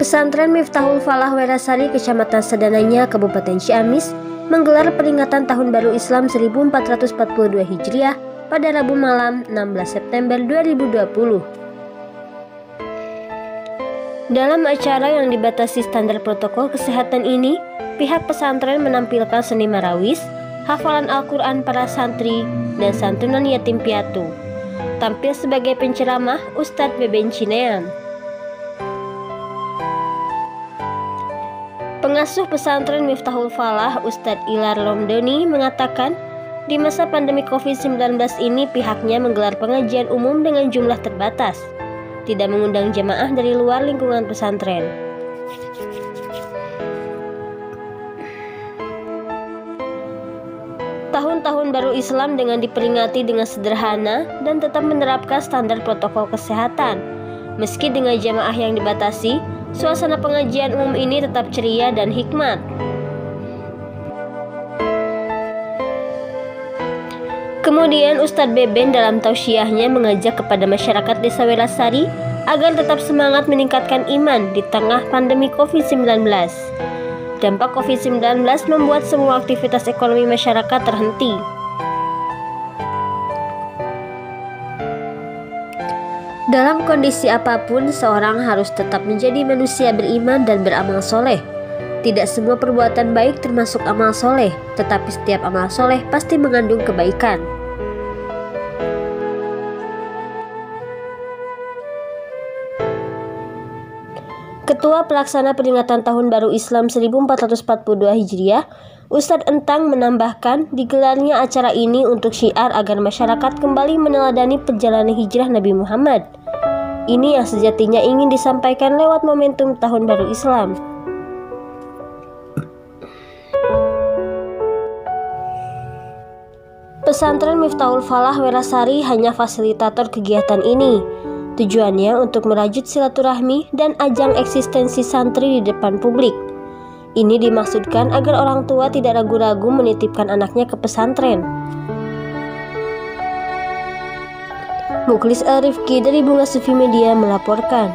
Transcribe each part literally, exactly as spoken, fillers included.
Pesantren Miftahul Falah Werasari, Kecamatan Sedananya, Kabupaten Ciamis, menggelar peringatan Tahun Baru Islam seribu empat ratus empat puluh dua Hijriah pada Rabu malam enam belas September dua ribu dua puluh. Dalam acara yang dibatasi standar protokol kesehatan ini, pihak pesantren menampilkan seni marawis, hafalan Al-Quran para santri, dan santunan yatim piatu. Tampil sebagai penceramah Ustadz Beben Cineam. Pengasuh pesantren Miftahul Falah, Ustadz Ilar Lomdoni, mengatakan di masa pandemi covid sembilan belas ini pihaknya menggelar pengajian umum dengan jumlah terbatas, tidak mengundang jemaah dari luar lingkungan pesantren. Tahun-tahun baru Islam dengan diperingati dengan sederhana dan tetap menerapkan standar protokol kesehatan. Meski dengan jemaah yang dibatasi, suasana pengajian umum ini tetap ceria dan hikmat. Kemudian Ustadz Beben dalam tausiahnya mengajak kepada masyarakat Desa Werasari agar tetap semangat meningkatkan iman di tengah pandemi covid sembilan belas. Dampak covid sembilan belas membuat semua aktivitas ekonomi masyarakat terhenti. Dalam kondisi apapun, seorang harus tetap menjadi manusia beriman dan beramal soleh. Tidak semua perbuatan baik termasuk amal soleh, tetapi setiap amal soleh pasti mengandung kebaikan. Ketua Pelaksana Peringatan Tahun Baru Islam seribu empat ratus empat puluh dua Hijriah, Ustadz Entang menambahkan digelarnya acara ini untuk syiar agar masyarakat kembali meneladani perjalanan hijrah Nabi Muhammad. Ini yang sejatinya ingin disampaikan lewat momentum Tahun Baru Islam. Pesantren Miftahul Falah Werasari hanya fasilitator kegiatan ini. Tujuannya untuk merajut silaturahmi dan ajang eksistensi santri di depan publik. Ini dimaksudkan agar orang tua tidak ragu-ragu menitipkan anaknya ke pesantren. Muklis Al-Rifki dari Bunga Sufi Media melaporkan.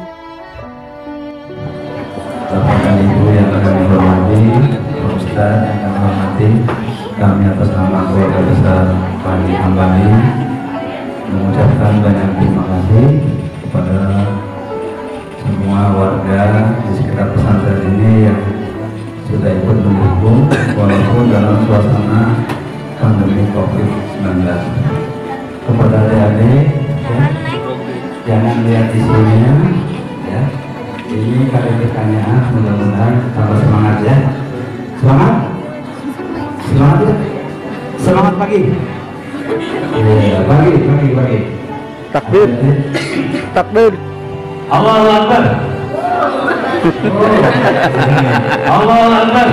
Bapak dan Ibu yang kami hormati, Ustaz yang kami hormati, kami atas nama keluarga besar Pani Ambani mengucapkan banyak terima kasih kepada semua warga di sekitar pesantren ini yang sudah ikut mendukung walaupun dalam suasana pandemi covid sembilan belas. Kepada adik-adik ya, jangan lihat di sini ya. Ini kalimatnya mudah-mudahan tambah semangat ya. Semangat? Semangat ya? Semangat pagi. Ya, pagi, pagi, pagi. Takbir. Takbir. Allahu Akbar. Allahu Akbar.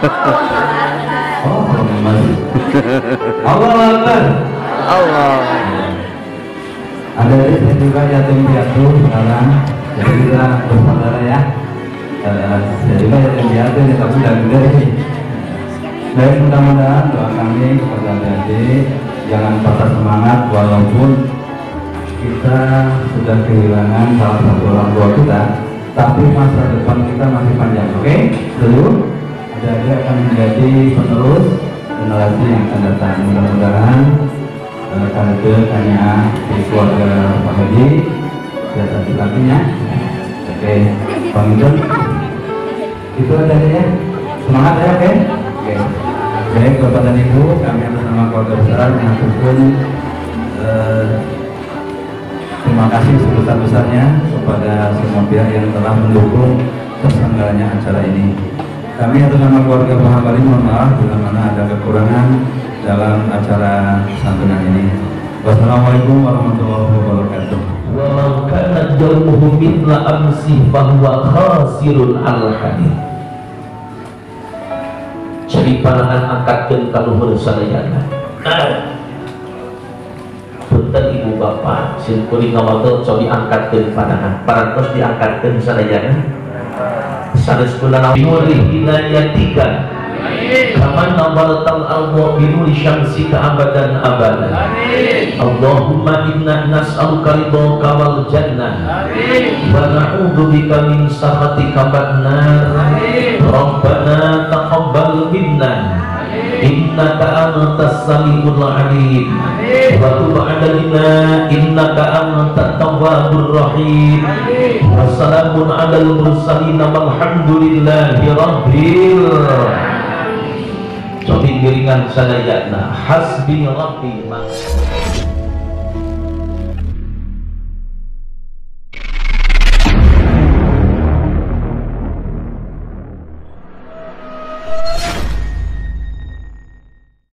Oh, Allahu Akbar. Allah. Ada saya juga yatim piatu sekarang, jadi kita bersaudara ya. Saya juga yatim piatu ya, tapi sudah gede. Baik, mudah-mudahan doa kami kepada adik-adik jangan patah semangat walaupun kita sudah kehilangan salah satu orang tua kita, tapi masa depan kita masih panjang. Oke, setuju? Adik-adik akan menjadi penerus generasi yang akan datang. Mudah-mudahan kader hanya di keluarga Pak Haji dan satu lakinya. Oke, Bang itu aja ya. Semangat ya, oke? Oke. Baik, Bapak dan Ibu, kami atas nama keluarga besar mengaturkan eh, terima kasih sebesar-besarnya kepada semua pihak yang telah mendukung terselenggaranya acara ini. Kami atas nama keluarga Pak Hambali mohon maaf bila mana ada kekurangan dalam acara santunan ini. Wassalamualaikum warahmatullahi wabarakatuh. Walau kana jauhu mithla amsi fahuwa khasirun al-hadid. Jadi panangan angkatkeun ka luhur sadayana. Punten ibu bapak, sin kuring ngawatul cobi angkatkeun panangan. Parantos diangkatkeun sadayana. Sanes kula nuri hinayatika kama nawwaratal arda bi nuri syamsika abadan abadan. Allahumma inna nas'aluka ridhaka wal jannah wa na'udzubika min sakhatika wan nar. Rabbana taqabbal minna innaka antas samiul alim wa tub 'alaina innaka antat tawwabur rahim. Wassalamun 'alal mursalin walhamdulillahi rabbil alamin. Cobi giringan sadayana hasbi rabbi.